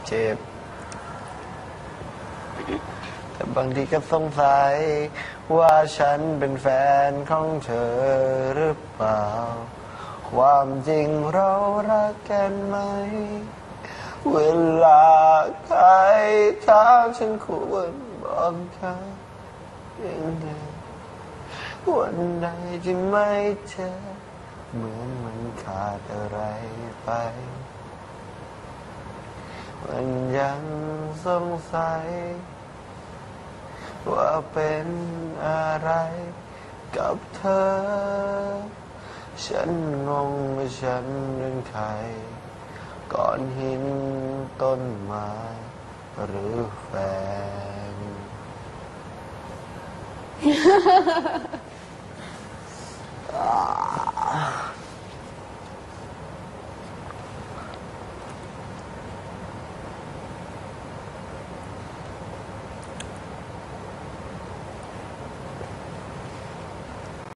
เจ็บแต่บางทีก็สงสัยว่าฉันเป็นแฟนของเธอหรือเปล่าความจริงเรารักกันไหมเวลาใครถามฉันควรบอกเขาอย่างเดิมวันใดที่ไม่เจอเหมือนมันขาดอะไรไปมันยังสงสัยว่าเป็นอะไรกับเธอฉันงงว่าฉันเป็นใครก้อนหินต้นไม้หรือแฟน